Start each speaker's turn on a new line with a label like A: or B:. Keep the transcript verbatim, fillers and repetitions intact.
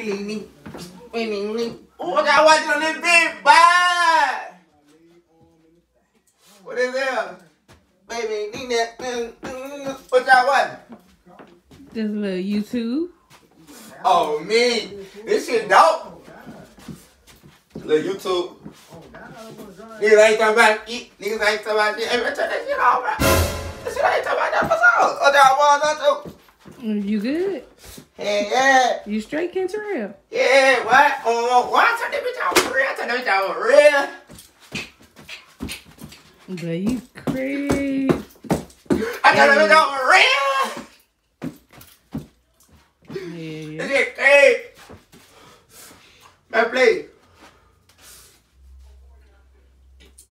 A: Winnie, Winnie, Winnie. Oh, I watching on this big bye. What is that? Baby, need that. What y'all watching?
B: Just a little YouTube.
A: Oh, me. This shit dope. Little YouTube. Niggas ain't talking about eat. Niggas ain't talking about shit. Hey, man, turn that shit off, bro. That shit ain't talking about that. What's up? What y'all want to do?
B: You good?
A: Hey, yeah.
B: You straight, Kentrell?
A: Yeah, what? Oh, why I turn that bitch off for real? I turn that bitch off for real.
B: But you crazy.
A: I turn that bitch off for real.
B: Yeah, yeah.
A: This shit crazy. Man, please.